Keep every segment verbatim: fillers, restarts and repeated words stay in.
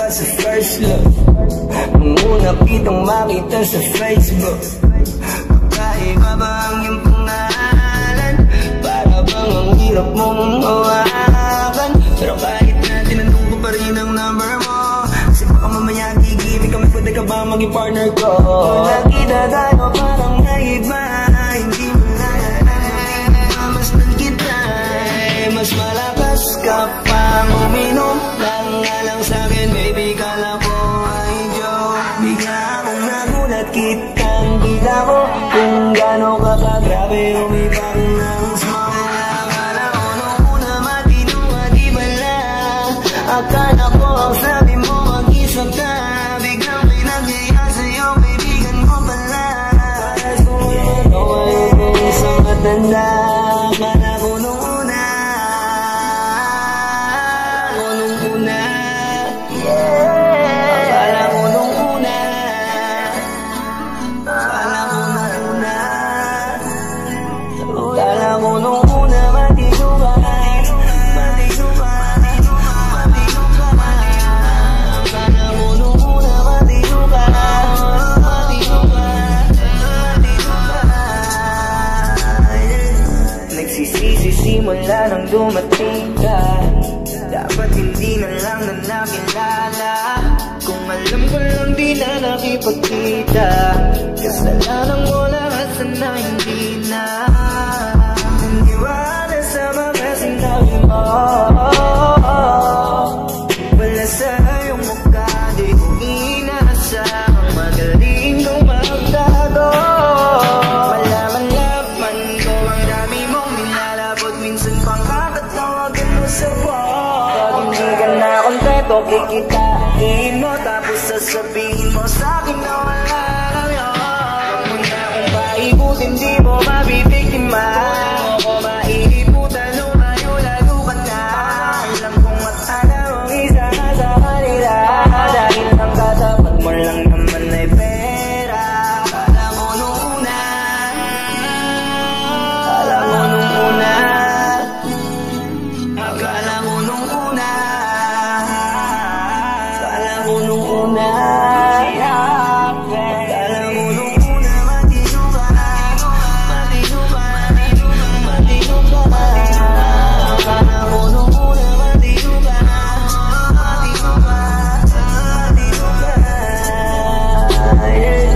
pa sa first look. Nung una kitang makita sa Facebook, kakaiba ba ang iyong pangalan? Para bang ang hirap mong mawakan? Pero kahit na tinanong ko pa rin ang number mo, kasi baka mamaya gigimik kami, pwede ka ba maging partner ko? Kung nakita tayo parang naiba, hindi mo na mamasdan kita. Mas malakas ka pang uminom, lang nga lang sa'kin, baby, kala ko ay joke. Bigla akong nagulat, kitang kita ko kung gano'n ka kagrabe umibang ng smoke. Akala ko nung una matino at iba lang, akala ko ang sabi mo mag-isa ka, biglang pinagyaya sa'yo, kaibigan ko pala. Para sumunod ko ay isang matanda. Akala ko nung una, ako nung una, yeah. Akala ko nung una, akala ko nung una, akala ko nung una, matino ka, matino ka, matino ka. Akala ko nung una, matino ka, matino ka, matino ka. Nagsisisi simula nang dumating ka, dapat hindi na lang na nakilala. Kung alam ko lang di na nakipagkita, kasalanan mo lahat, sana hindi na nandiwala sa mga sinabi mo. Wala sa iyong mukha, di ko inaasahang magaling kong magtago. Malaman-laman ko ang dami mong nilalabot, minsan pang kakatawagan mo sa phone. Pag hindi ka na kontento, kikitain mo, tapos sasabihin mo sa'kin na wala kayo. Huwag mo na kung paikutin, di mo mabibiktima. Huwag mo maiiputan, lumayo, lalo ka na. Alam kong matala mong isa ka sa kanila, dahil ang katapat mo lang naman ay pera. Akala mo nung una, akala mo nung una, akala mo nung una, akala mo nung una, akala mo nung una, matino ka, matino ka, matino ka. Akala mo nung una, matino ka, matino ka, matino ka. Yeah.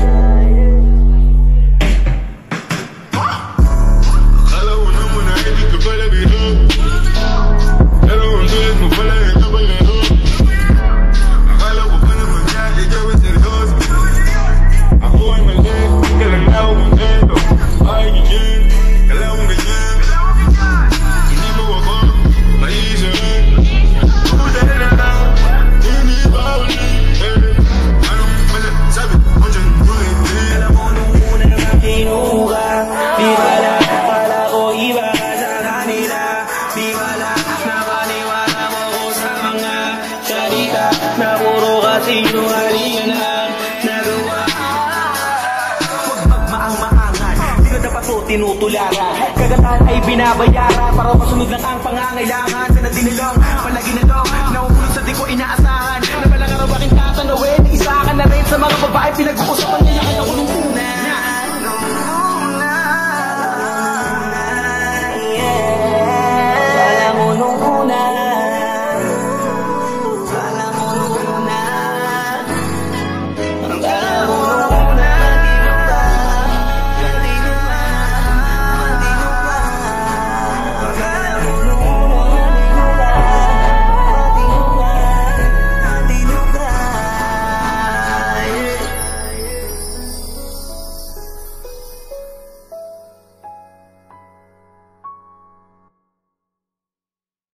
Akala ko naman na hindi ka pala biro, pero ang tulit mo pala ito pala ito. Akala ko pa naman na ikaw ay seryoso, ako ay mali, kailan na ako kontento. Ay ganyan, kala mo ganyan, hindi mo ako maisahan. Ako dahil na lang, hindi ba ulit, eh. Anong masasabi mo dyan, ulit, eh. Alam mo nung una matino ka, di pala, pala ko iba ka sa kanila. Di pala, napaniwala mo ko sa mga salita na puro kasinungalingan ang nagawa. Huwag magmaang-maangan, di ka dapat to tinutularan. Kagatan ay binabayaran para masunod lang ang pangangailangan. Sana dinilong, palagi na lang, nauulog sa di ko inaasahan. Na palang araw aking tatanawin, isa ka na rin sa mga babae pinag-uusapan niya.